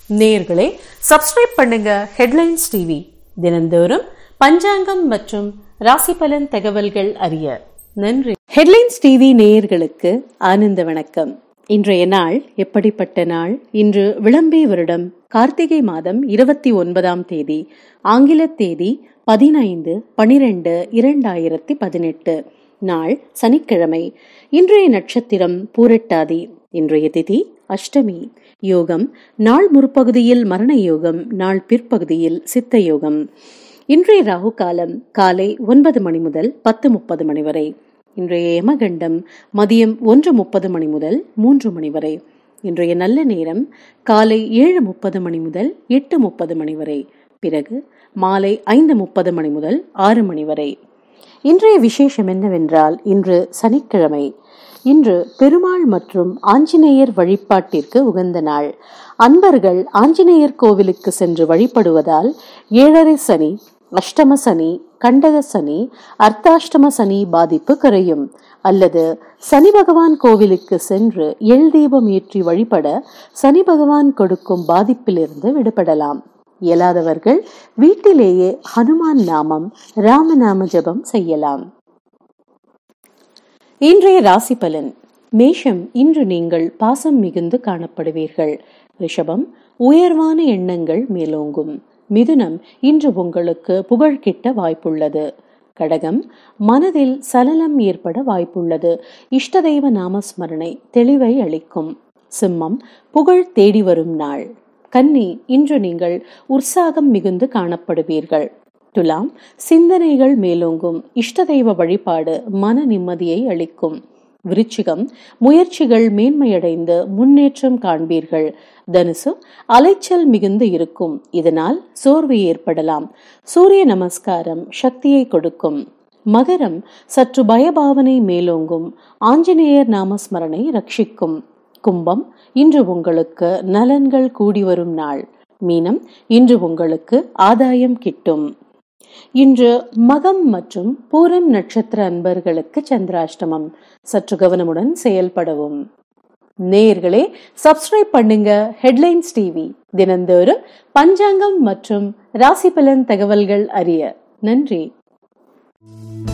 நேயர்களே, சப்ஸ்கிரைப் பண்ணுங்க headlines TV. தினந்தோறும் பஞ்சாங்கம் மற்றும் ராசி பலன் தகவல்கள் அறிய. நன்றி. ஹெட்லைன்ஸ் டிவி நேயர்களுக்கு ஆனந்த வணக்கம். இன்றைய நாள் எப்படிப்பட்ட நாள்? இன்று விளம்பி வருடம் கார்த்திகை மாதம் 29ஆம் தேதி, ஆங்கில தேதி 15/12/2018. நாள் சனிக்கிழமை. இன்றைய நட்சத்திரம் பூரட்டாதி. இன்றைய திதி அஷ்டமி. யோகம் நாள் முற்பகுதியில் மரண யோகம், நாள் பிற்பகுதியில் சித்த யோகம். இன்றைய ராகு காலம் காலை 9 மணி முதல் 10:30 மணி வரை. இன்றைய யமகண்டம் மதியம் 1:30 மணி முதல் 3 மணி வரை. இன்றைய நல்ல நேரம் காலை 7:30 மணி முதல் 8:30 மணி வரை. பிறகு மாலை 5:30 மணி முதல் 6 மணி வரை. இன்றைய விசேஷம் என்னவென்றால், இன்று சனிக்கிழமை. இன்று பெருமாள் மற்றும் ஆஞ்சநேயர் வழிபாட்டிற்கு உகந்த நாள். அன்பர்கள் ஆஞ்சநேயர் கோவிலுக்கு சென்று வழிபடுவதால் 7.5 சனி, அஷ்டம சனி, கண்டக சனி, அர்த்தாஷ்டம சனி பாதிப்பு குறையும். அல்லது சனி பகவான் கோவிலுக்கு சென்று எள் தீபம் ஏற்றி வழிபட சனி பகவான் கொடுக்கும் பாதிப்பிலிருந்து விடுபடலாம். இயலாதவர்கள் வீட்டிலேயே ஹனுமான் நாமம், ராமநாம ஜபம் செய்யலாம். இன்றைய ராசி பலன். மேஷம், இன்று நீங்கள் பாசம் மிகுந்து காணப்படுவீர்கள். ரிஷபம், உயர்வான எண்ணங்கள் மேலோங்கும். மிதுனம், இன்று உங்களுக்கு புகழ் கிட்ட வாய்ப்புள்ளது. கடகம், மனதில் சலனம் ஏற்பட வாய்ப்புள்ளது. இஷ்ட தெய்வ நாமஸ்மரணை தெளிவை அளிக்கும். சிம்மம், புகழ் தேடி வரும் நாள். கன்னி, இன்று நீங்கள் உற்சாகம் மிகுந்து காணப்படுவீர்கள். துலாம், சிந்தனைகள் மேலோங்கும். இஷ்ட தெய்வ வழிபாடு மன நிம்மதியை அளிக்கும். விருச்சிகம், முயற்சிகள் மேன்மையடைந்து முன்னேற்றம் காண்பீர்கள். தனுசு, அலைச்சல் மிகுந்து இருக்கும். இதனால் சோர்வு ஏற்படலாம். சூரிய நமஸ்காரம் சக்தியை கொடுக்கும். மகரம், சற்று பயபாவனை மேலோங்கும். ஆஞ்சநேயர் நாமஸ்மரணை ரட்சிக்கும். கும்பம், இன்று உங்களுக்கு நலன்கள் கூடி வரும் நாள். மீனம், இன்று உங்களுக்கு ஆதாயம் கிட்டும். இன்று மகம் மற்றும் பூரம் நட்சத்திர அன்பர்களுக்கு சந்திராஷ்டமம். சற்று கவனமுடன் செயல்படவும். நேயர்களே, சப்ஸ்கிரைப் பண்ணுங்க ஹெட்லைன்ஸ் டிவி. தினந்தோறும் பஞ்சாங்கம் மற்றும் ராசி பலன் தகவல்கள் அறிய. நன்றி.